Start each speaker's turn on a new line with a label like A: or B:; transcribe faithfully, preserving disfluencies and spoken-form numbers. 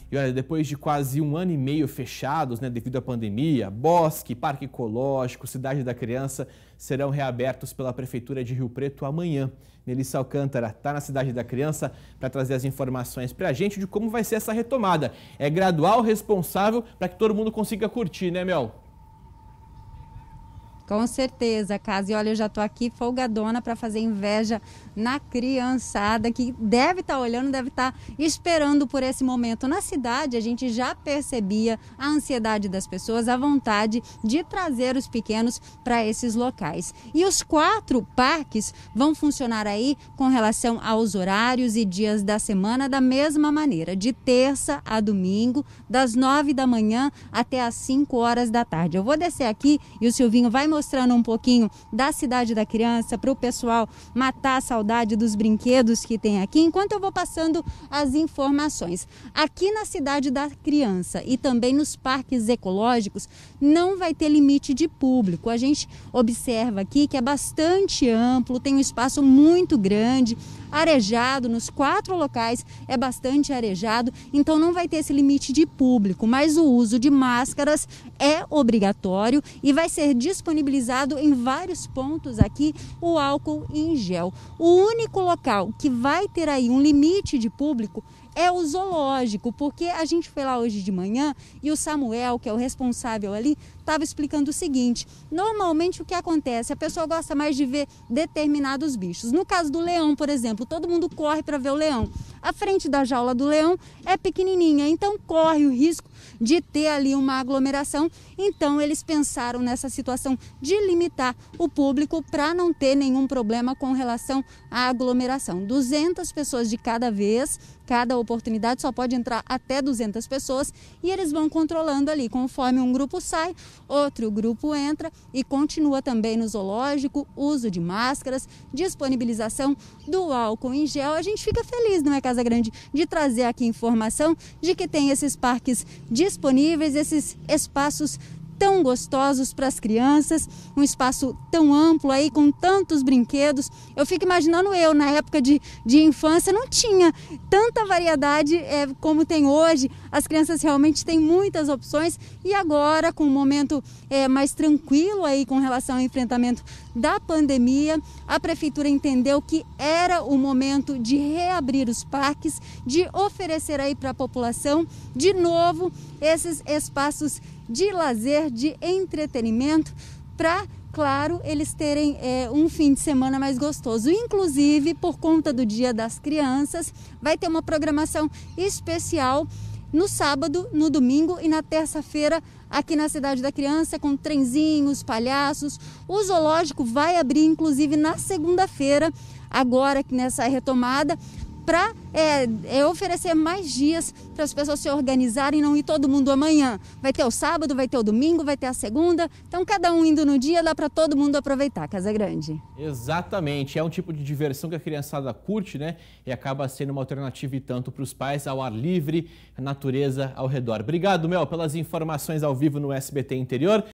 A: E olha, depois de quase um ano e meio fechados, né, devido à pandemia, Bosque, Parque Ecológico, Cidade da Criança serão reabertos pela Prefeitura de Rio Preto amanhã. Nelissa Alcântara está na Cidade da Criança para trazer as informações para a gente de como vai ser essa retomada. É gradual, responsável, para que todo mundo consiga curtir, né, Mel?
B: Com certeza, Casa. E olha, eu já tô aqui folgadona para fazer inveja na criançada que deve estar tá olhando, deve estar tá esperando por esse momento. Na cidade, a gente já percebia a ansiedade das pessoas, a vontade de trazer os pequenos para esses locais. E os quatro parques vão funcionar aí com relação aos horários e dias da semana da mesma maneira, de terça a domingo, das nove da manhã até as cinco horas da tarde. Eu vou descer aqui e o Silvinho vai mostrar mostrando um pouquinho da Cidade da Criança para o pessoal matar a saudade dos brinquedos que tem aqui, enquanto eu vou passando as informações. Aqui na Cidade da Criança e também nos parques ecológicos não vai ter limite de público. A gente observa aqui que é bastante amplo, tem um espaço muito grande, arejado nos quatro locais, é bastante arejado, então não vai ter esse limite de público, mas o uso de máscaras é obrigatório e vai ser disponibilizado em vários pontos aqui o álcool em gel. O único local que vai ter aí um limite de público é o zoológico, porque a gente foi lá hoje de manhã e o Samuel, que é o responsável ali, estava explicando o seguinte: normalmente o que acontece, a pessoa gosta mais de ver determinados bichos. No caso do leão, por exemplo, todo mundo corre para ver o leão. A frente da jaula do leão é pequenininha, então corre o risco de ter ali uma aglomeração. Então eles pensaram nessa situação de limitar o público para não ter nenhum problema com relação à aglomeração. duzentas pessoas de cada vez, cada oportunidade só pode entrar até duzentas pessoas e eles vão controlando ali, conforme um grupo sai, outro grupo entra e continua também no zoológico, uso de máscaras, disponibilização do álcool em gel. A gente fica feliz, não é, Casa Grande, de trazer aqui informação de que tem esses parques disponíveis, esses espaços tão gostosos para as crianças, um espaço tão amplo aí com tantos brinquedos. Eu fico imaginando eu, na época de, de infância, não tinha tanta variedade é, como tem hoje. As crianças realmente têm muitas opções e agora, com um momento é, mais tranquilo aí com relação ao enfrentamento da pandemia, a prefeitura entendeu que era o momento de reabrir os parques, de oferecer aí para a população, de novo, esses espaços de lazer, de entretenimento, para, claro, eles terem é, um fim de semana mais gostoso. Inclusive, por conta do Dia das Crianças, vai ter uma programação especial no sábado, no domingo e na terça-feira aqui na Cidade da Criança, com trenzinhos, palhaços. O zoológico vai abrir, inclusive, na segunda-feira, agora nessa retomada, para é, é oferecer mais dias para as pessoas se organizarem e não ir todo mundo amanhã. Vai ter o sábado, vai ter o domingo, vai ter a segunda. Então, cada um indo no dia, dá para todo mundo aproveitar, Casa Grande.
A: Exatamente. É um tipo de diversão que a criançada curte, né? E acaba sendo uma alternativa e tanto para os pais, ao ar livre, a natureza ao redor. Obrigado, Mel, pelas informações ao vivo no S B T Interior.